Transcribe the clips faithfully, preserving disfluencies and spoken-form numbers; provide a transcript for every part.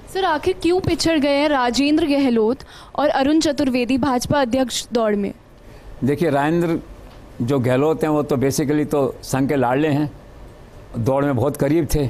Sir आखिर क्यों पिछड़ गए हैं राजेंद्र गहलोत और अरुण चतुर्वेदी भाजपा अध्यक्ष दौड़ में? देखिए, राजेंद्र जो गहलोत हैं वो तो बेसिकली तो संघ के लाडले हैं, दौड़ में बहुत करीब थे,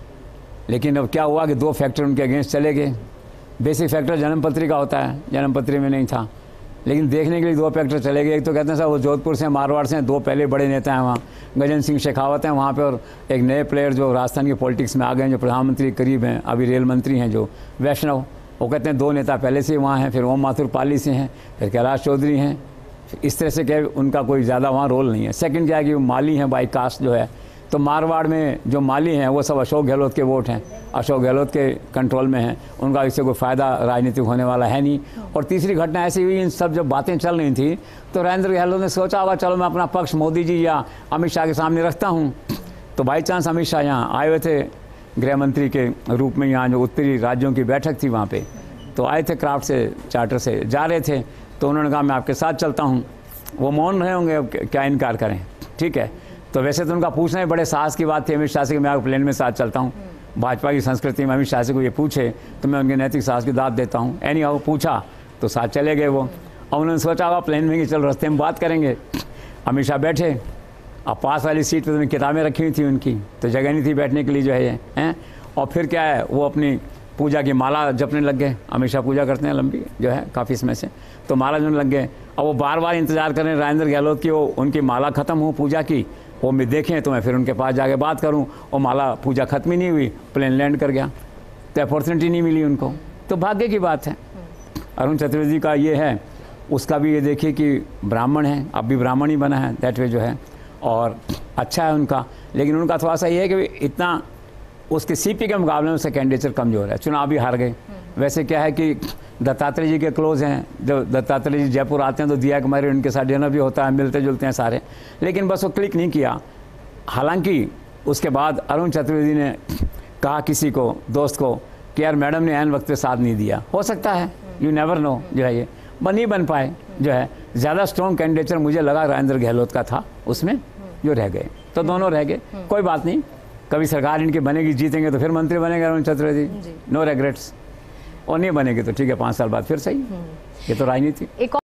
लेकिन अब क्या हुआ कि दो फैक्टर उनके अगेंस्ट चले गए। बेसिक फैक्टर जन्मपत्री का होता है, जन्मपत्री में नहीं था, लेकिन देखने के लिए दो फैक्टर चले गए। एक तो कहते हैं साहब वो जोधपुर से, मारवाड़ से, दो पहले बड़े नेता हैं वहाँ, गजेंद्र सिंह शेखावत हैं वहाँ पे, और एक नए प्लेयर जो राजस्थान की पॉलिटिक्स में आ गए हैं, जो प्रधानमंत्री के करीब हैं, अभी रेल मंत्री हैं, जो वैष्णव। वो कहते हैं दो नेता पहले से वहाँ हैं, फिर ओम माथुर पाली से हैं, फिर कैलाश चौधरी हैं। इस तरह से क्या उनका कोई ज़्यादा वहाँ रोल नहीं है। सेकंड क्या है कि वो माली हैं बाई कास्ट जो है, तो मारवाड़ में जो माली हैं वो सब अशोक गहलोत के वोट हैं, अशोक गहलोत के कंट्रोल में हैं, उनका इससे कोई फ़ायदा राजनीतिक होने वाला है नहीं। और तीसरी घटना ऐसी हुई, इन सब जब बातें चल रही थी तो राजेंद्र गहलोत ने सोचा होगा चलो मैं अपना पक्ष मोदी जी या अमित शाह के सामने रखता हूँ। तो बाई चांस अमित शाह यहाँ आए हुए थे गृह मंत्री के रूप में, यहाँ जो उत्तरी राज्यों की बैठक थी वहाँ पर, तो आए थे क्राफ्ट से, चार्टर से जा रहे थे, तो उन्होंने कहा मैं आपके साथ चलता हूँ। वो मौन रहे होंगे, अब क्या इनकार करें, ठीक है। तो वैसे तो उनका पूछना ही बड़े साहस की बात थी अमित शाह से कि मैं आपके प्लेन में साथ चलता हूँ। भाजपा की संस्कृति में अमित शाह से को ये पूछे तो मैं उनके नैतिक साहस की दाद देता हूँ। एनी हाउ पूछा तो साथ चले गए वो, और उन्होंने सोचा होगा प्लेन में कि चलो रास्ते में बात करेंगे। अमित शाह बैठे, अब पास वाली सीट पर तो किताबें रखी हुई थी उनकी, तो जगह नहीं थी बैठने के लिए जो है ये हैं। और फिर क्या है, वो अपनी पूजा की माला जपने लग गए। अमित शाह पूजा करते हैं लंबी जो है काफ़ी समय से, तो माला जपने लग गए। अब वो बार बार इंतजार कर रहे हैं राजेंद्र गहलोत की वो उनकी माला ख़त्म हो पूजा की, वो मैं देखें तो मैं फिर उनके पास जाके बात करूं। और माला पूजा ख़त्म ही नहीं हुई, प्लेन लैंड कर गया, तो अपॉर्चुनिटी नहीं मिली उनको। तो भाग्य की बात है। अरुण चतुर्वेदी का ये है, उसका भी ये देखिए कि ब्राह्मण है, अब भी ब्राह्मण ही बना है दैट वे जो है, और अच्छा है उनका। लेकिन उनका थोड़ा सा ये है कि इतना उसके सीपी के मुकाबले में उसका कैंडिडेचर कमज़ोर है, चुनाव भी हार गए। वैसे क्या है कि दत्तात्रेय जी के क्लोज हैं, जब दत्तात्रेय जी जयपुर आते हैं तो दिया कुमारी उनके साथ डिनर भी होता है, मिलते जुलते हैं सारे, लेकिन बस वो क्लिक नहीं किया। हालांकि उसके बाद अरुण चतुर्वेदी ने कहा किसी को, दोस्त को, कि यार मैडम ने ऐन वक्त पे साथ नहीं दिया। हो सकता है, यू नेवर नो जो है, ये बन नहीं बन पाए जो है। ज़्यादा स्ट्रॉन्ग कैंडिडेचर मुझे लगा राजेंद्र गहलोत का था उसमें, जो रह गए, तो दोनों रह गए। कोई बात नहीं, कभी सरकार इनकी बनेगी, जीतेंगे तो फिर मंत्री बनेंगे अरुण चतुर्वेदी, नो रेग्रेट्स। और नहीं बनेगी तो ठीक है, पाँच साल बाद फिर सही। ये तो राजनीति।